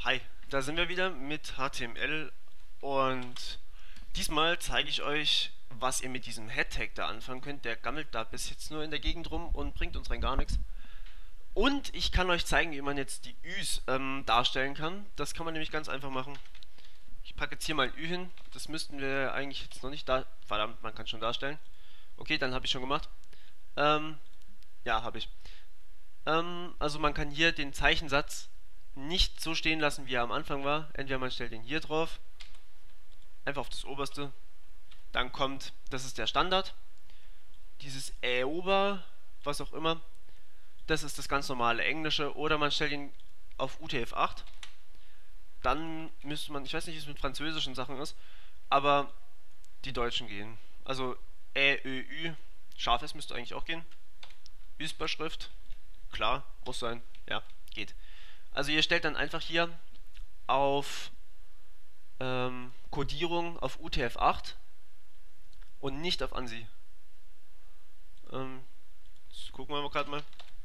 Hi, da sind wir wieder mit HTML und diesmal zeige ich euch, was ihr mit diesem Head-Tag da anfangen könnt. Der gammelt da bis jetzt nur in der Gegend rum und bringt uns rein gar nichts. Und ich kann euch zeigen, wie man jetzt die Üs darstellen kann. Das kann man nämlich ganz einfach machen. Ich packe jetzt hier mal ein Ü hin. Das müssten wir eigentlich jetzt noch nicht da... Verdammt, man kann schon darstellen. Okay, dann habe ich schon gemacht. Ähm, ja, habe ich. Also man kann hier den Zeichensatz nicht so stehen lassen, wie er am Anfang war. Entweder man stellt ihn hier drauf, einfach auf das oberste. Dann kommt, das ist der Standard, dieses Ober, was auch immer. Das ist das ganz normale Englische. Oder man stellt ihn auf UTF-8. Dann müsste man, ich weiß nicht, wie es mit französischen Sachen ist, aber die Deutschen gehen. Also Ö, Ü, scharf S müsste eigentlich auch gehen. Überschrift, klar, muss sein, ja, geht. Also ihr stellt dann einfach hier auf Codierung auf UTF-8 und nicht auf ANSI. Jetzt gucken wir gerade mal.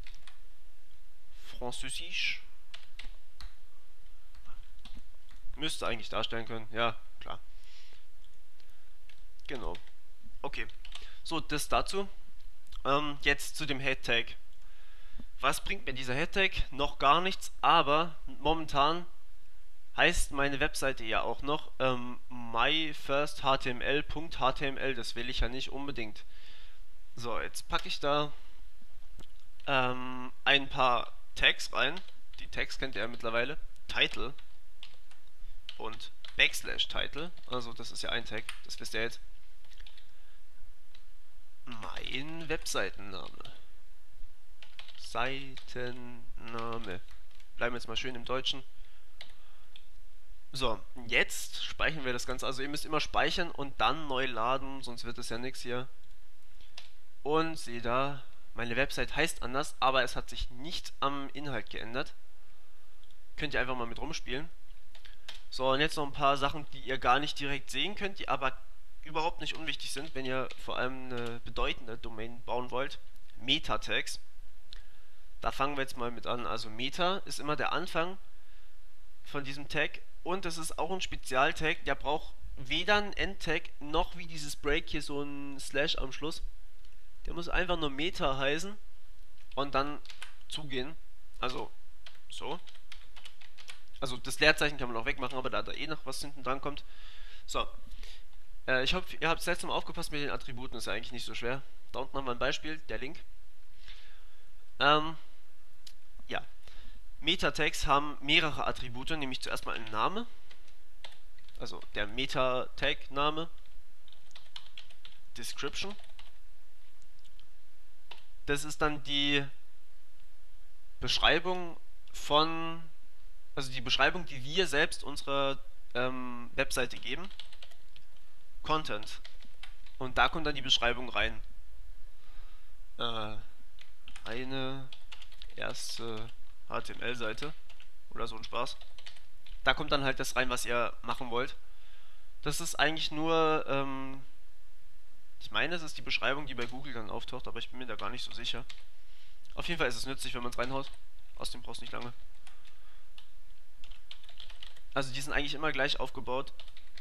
Französisch. Müsste eigentlich darstellen können. Ja, klar. Genau. Okay. So, das dazu. Jetzt zu dem Head-Tag. Was bringt mir dieser Head-Tag? Noch gar nichts, aber momentan heißt meine Webseite ja auch noch myfirsthtml.html. Das will ich ja nicht unbedingt. So, jetzt packe ich da ein paar Tags rein. Die Tags kennt ihr ja mittlerweile. Title und Backslash-Title. Also das ist ja ein Tag, das wisst ihr jetzt. Mein Webseitenname. Seitenname. Bleiben wir jetzt mal schön im Deutschen. So, jetzt speichern wir das Ganze. Also ihr müsst immer speichern und dann neu laden, sonst wird es ja nichts hier. Und seht da, meine Website heißt anders, aber es hat sich nicht am Inhalt geändert. Könnt ihr einfach mal mit rumspielen. So, und jetzt noch ein paar Sachen, die ihr gar nicht direkt sehen könnt, die aber überhaupt nicht unwichtig sind, wenn ihr vor allem eine bedeutende Domain bauen wollt. Meta-Tags. Da fangen wir jetzt mal mit an. Also Meta ist immer der Anfang von diesem Tag und das ist auch ein Spezialtag, der braucht weder ein Endtag noch wie dieses Break hier so ein Slash am Schluss. Der muss einfach nur Meta heißen und dann zugehen. Also so. Also das Leerzeichen kann man auch wegmachen, aber da eh noch was hinten dran kommt. So. Ich hoffe, ihr habt das letzte Mal aufgepasst mit den Attributen, ist ja eigentlich nicht so schwer. Da unten haben wir ein Beispiel, der Link. Ja. Meta-Tags haben mehrere Attribute, nämlich zuerst mal einen Name. Also der Meta-Tag-Name. Description. Das ist dann die Beschreibung von, also die Beschreibung, die wir selbst unserer Webseite geben. Content. Und da kommt dann die Beschreibung rein. Eine erste HTML-Seite oder so ein Spaß. Da kommt dann halt das rein, was ihr machen wollt. Das ist eigentlich nur, ich meine, es ist die Beschreibung, die bei Google dann auftaucht, aber ich bin mir da gar nicht so sicher. Auf jeden Fall ist es nützlich, wenn man es reinhaut. Außerdem brauchst du nicht lange. Also die sind eigentlich immer gleich aufgebaut.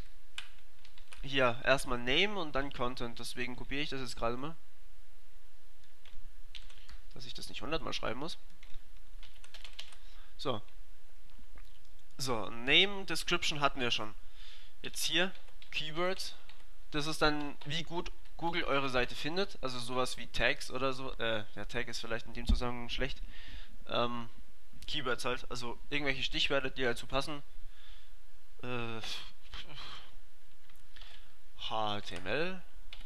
Hier, erstmal Name und dann Content. Deswegen kopiere ich das jetzt gerade mal. Dass ich das nicht 100 Mal schreiben muss. So. So, Name, Description hatten wir schon. Jetzt hier, Keywords. Das ist dann, wie gut Google eure Seite findet. Also sowas wie Tags oder so. Der Tag ist vielleicht in dem Zusammenhang schlecht. Keywords halt. Also irgendwelche Stichwörter, die dazu passen. HTML.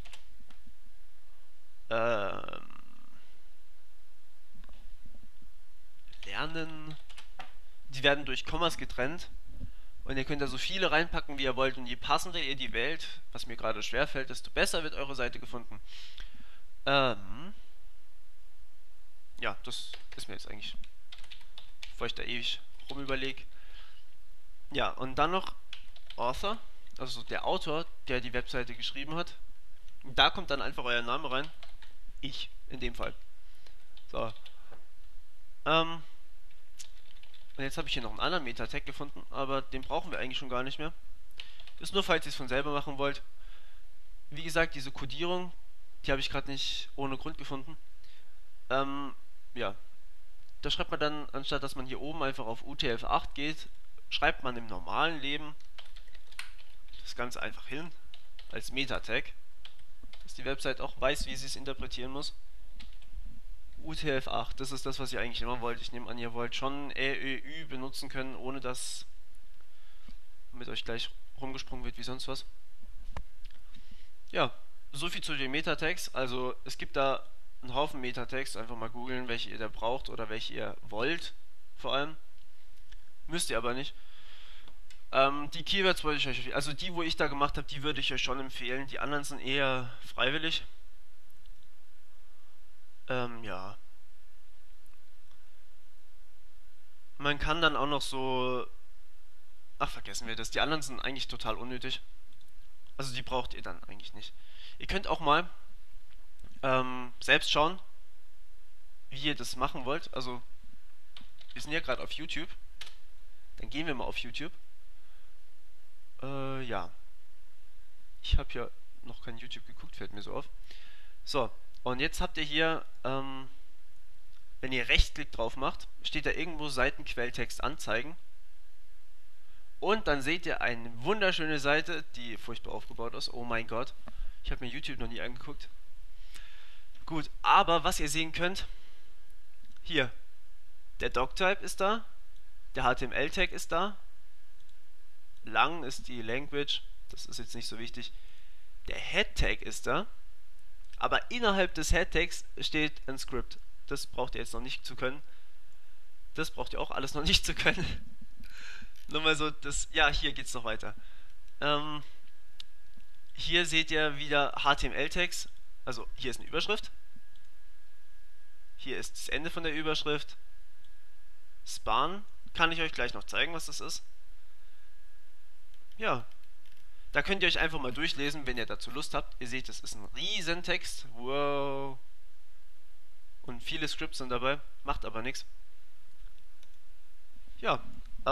Lernen. Die werden durch Kommas getrennt. Und ihr könnt da so viele reinpacken, wie ihr wollt. Und je passender ihr die wählt, was mir gerade schwerfällt, desto besser wird eure Seite gefunden. Ja, das ist mir jetzt eigentlich, bevor ich da ewig rumüberlege. Ja, und dann noch Author, also der Autor, der die Webseite geschrieben hat. Da kommt dann einfach euer Name rein. Ich, in dem Fall. So. Und jetzt habe ich hier noch einen anderen Meta-Tag gefunden, aber den brauchen wir eigentlich schon gar nicht mehr. Ist nur, falls ihr es von selber machen wollt. Wie gesagt, diese Codierung, die habe ich gerade nicht ohne Grund gefunden. Ja, da schreibt man dann, anstatt dass man hier oben einfach auf UTF-8 geht, schreibt man im normalen Leben das Ganze einfach hin als Meta-Tag, dass die Website auch weiß, wie sie es interpretieren muss. UTF-8, das ist das, was ihr eigentlich immer wollt. Ich nehme an, ihr wollt schon RÖÜ benutzen können, ohne dass mit euch gleich rumgesprungen wird wie sonst was. Ja, so viel zu den Meta-Tags. Also es gibt da einen Haufen Meta-Tags. Einfach mal googeln, welche ihr da braucht oder welche ihr wollt. Vor allem. Müsst ihr aber nicht. Die Keywords wollte ich euch, also die, wo ich da gemacht habe, die würde ich euch schon empfehlen. Die anderen sind eher freiwillig. Ja. Man kann dann auch noch so... Ach, vergessen wir das. Die anderen sind eigentlich total unnötig. Also die braucht ihr dann eigentlich nicht. Ihr könnt auch mal selbst schauen, wie ihr das machen wollt. Also, wir sind ja gerade auf YouTube. Dann gehen wir mal auf YouTube. Ja. Ich habe ja noch kein YouTube geguckt, fällt mir so auf. So, und jetzt habt ihr hier, wenn ihr Rechtsklick drauf macht, steht da irgendwo Seitenquelltext anzeigen. Und dann seht ihr eine wunderschöne Seite, die furchtbar aufgebaut ist. Oh mein Gott. Ich habe mir YouTube noch nie angeguckt. Gut, aber was ihr sehen könnt, hier, der Doctype ist da, der HTML-Tag ist da, lang ist die Language, das ist jetzt nicht so wichtig, der Head-Tag ist da, aber innerhalb des Head-Tags steht ein Script. Das braucht ihr jetzt noch nicht zu können. Das braucht ihr auch alles noch nicht zu können. Nur mal so, das, ja, hier geht's noch weiter. Hier seht ihr wieder HTML-Tags, also hier ist eine Überschrift. Hier ist das Ende von der Überschrift. Span kann ich euch gleich noch zeigen, was das ist. Ja, da könnt ihr euch einfach mal durchlesen, wenn ihr dazu Lust habt. Ihr seht, das ist ein riesen Text. Wow. Und viele Scripts sind dabei, macht aber nichts. Ja,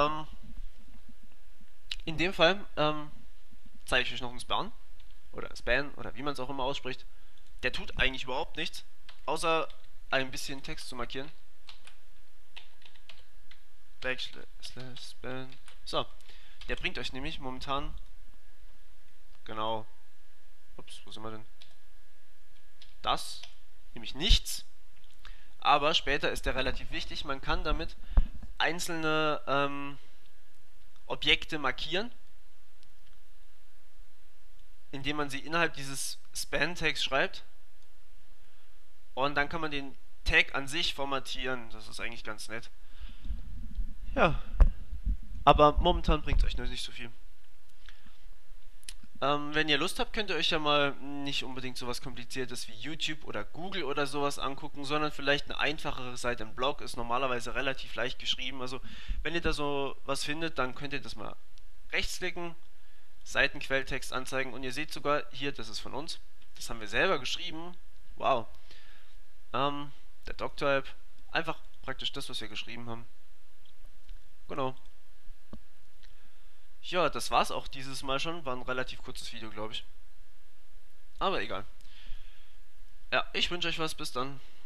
in dem Fall zeige ich euch noch einen Span oder Span oder wie man es auch immer ausspricht. Der tut eigentlich überhaupt nichts, außer ein bisschen Text zu markieren. Backslash Span. So, der bringt euch nämlich momentan genau. Ups, wo sind wir denn? Das, nämlich nichts. Aber später ist der relativ wichtig. Man kann damit einzelne Objekte markieren, indem man sie innerhalb dieses Span-Tags schreibt. Und dann kann man den Tag an sich formatieren. Das ist eigentlich ganz nett. Ja. Aber momentan bringt es euch noch nicht so viel. Wenn ihr Lust habt, könnt ihr euch ja mal nicht unbedingt sowas Kompliziertes wie YouTube oder Google oder sowas angucken, sondern vielleicht eine einfachere Seite. Ein Blog ist normalerweise relativ leicht geschrieben. Also wenn ihr da so was findet, dann könnt ihr das mal rechtsklicken, Seitenquelltext anzeigen und ihr seht sogar hier, das ist von uns. Das haben wir selber geschrieben. Wow. Der Doctype. Einfach praktisch das, was wir geschrieben haben. Genau. Ja, das war's auch dieses Mal schon. War ein relativ kurzes Video, glaube ich. Aber egal. Ja, ich wünsche euch was. Bis dann.